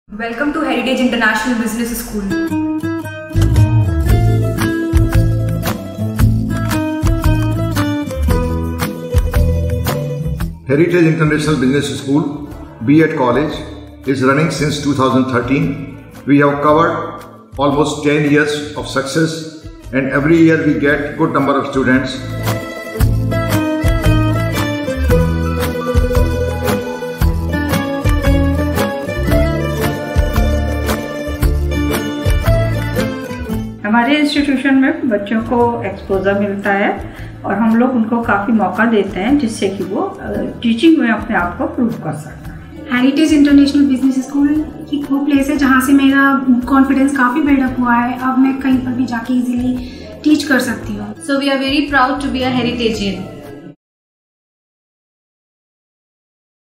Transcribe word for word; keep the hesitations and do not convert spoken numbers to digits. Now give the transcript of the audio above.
Welcome to Heritage International Business School. Heritage International Business School, B Ed College, is running since two thousand thirteen. We have covered almost ten years of success, and every year we get good number of students. हमारे institution में बच्चों को exposure मिलता है और हम लोग उनको काफ़ी मौका देते हैं जिससे कि वो टीचिंग में अपने आप को प्रूव कर सकते हैं। हेरिटेज इंटरनेशनल बिजनेस स्कूल एक वो प्लेस है जहाँ से मेरा कॉन्फिडेंस काफ़ी बिल्डअप हुआ है। अब मैं कहीं पर भी जाके इजीली टीच कर सकती हूँ। So we are very proud to be a हेरिटेजियन।